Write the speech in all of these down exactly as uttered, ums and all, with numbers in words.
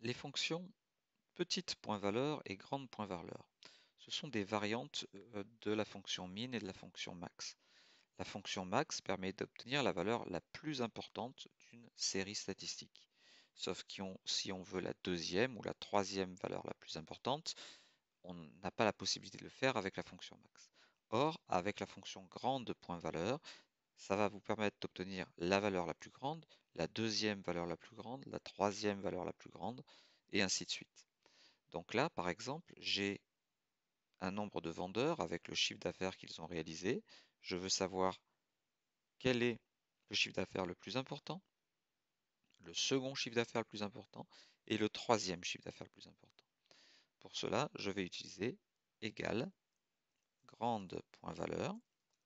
Les fonctions petite point valeur et grande point valeur, ce sont des variantes euh, de la fonction min et de la fonction max. La fonction max permet d'obtenir la valeur la plus importante d'une série statistique. Sauf que si on veut la deuxième ou la troisième valeur la plus importante, on n'a pas la possibilité de le faire avec la fonction max. Or, avec la fonction grande point valeur, ça va vous permettre d'obtenir la valeur la plus grande, la deuxième valeur la plus grande, la troisième valeur la plus grande, et ainsi de suite. Donc là, par exemple, j'ai un nombre de vendeurs avec le chiffre d'affaires qu'ils ont réalisé. Je veux savoir quel est le chiffre d'affaires le plus important, le second chiffre d'affaires le plus important et le troisième chiffre d'affaires le plus important. Pour cela, je vais utiliser égal grande point valeur.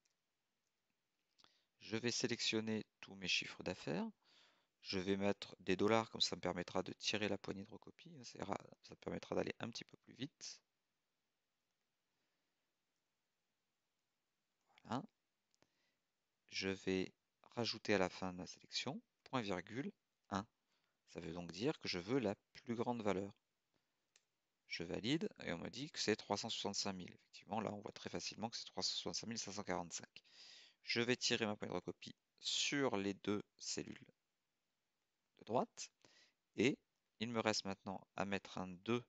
Je vais sélectionner tous mes chiffres d'affaires. Je vais mettre des dollars, comme ça me permettra de tirer la poignée de recopie. Ça permettra d'aller un petit peu plus vite. Voilà. Je vais rajouter à la fin de ma sélection, point virgule, un. Ça veut donc dire que je veux la plus grande valeur. Je valide et on me dit que c'est trois cent soixante-cinq mille. Effectivement, là, on voit très facilement que c'est trois cent soixante-cinq mille cinq cent quarante-cinq. Je vais tirer ma poignée de recopie sur les deux cellules de droite et il me reste maintenant à mettre un deux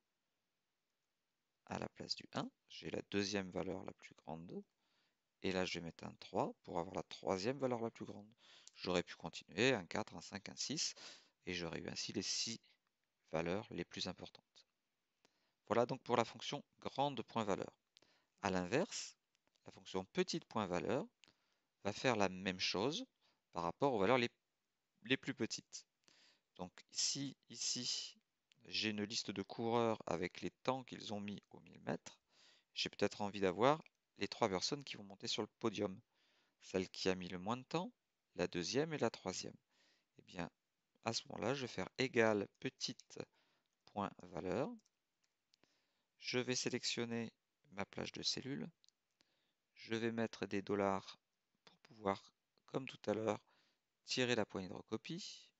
à la place du un. J'ai la deuxième valeur la plus grande. Et là, je vais mettre un trois pour avoir la troisième valeur la plus grande. J'aurais pu continuer, un quatre, un cinq, un six, et j'aurais eu ainsi les six valeurs les plus importantes. Voilà donc pour la fonction grande point valeur. A l'inverse, la fonction petite point valeur va faire la même chose par rapport aux valeurs les, les plus petites. Donc si ici, j'ai une liste de coureurs avec les temps qu'ils ont mis au mille mètres, j'ai peut-être envie d'avoir les trois personnes qui vont monter sur le podium. Celle qui a mis le moins de temps, la deuxième et la troisième. Eh bien, à ce moment-là, je vais faire égal petite point valeur. Je vais sélectionner ma plage de cellules. Je vais mettre des dollars pour pouvoir, comme tout à l'heure, tirer la poignée de recopie.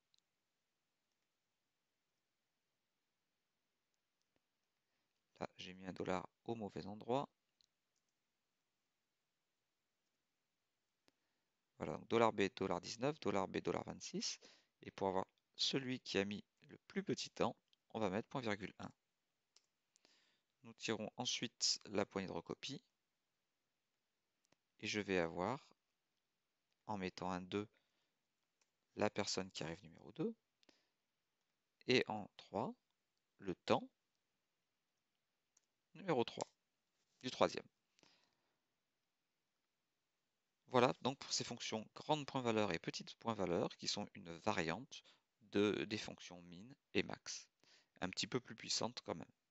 Là, j'ai mis un dollar au mauvais endroit. Voilà, donc dollar B, dollar dix-neuf, dollar B, dollar vingt-six. Et pour avoir celui qui a mis le plus petit temps, on va mettre point virgule un. Nous tirons ensuite la poignée de recopie. Et je vais avoir, en mettant un deux, la personne qui arrive numéro deux. Et en trois, le temps numéro trois, du troisième. Voilà donc pour ces fonctions grande point valeur et petite point valeur qui sont une variante de, des fonctions min et max. Un petit peu plus puissante quand même.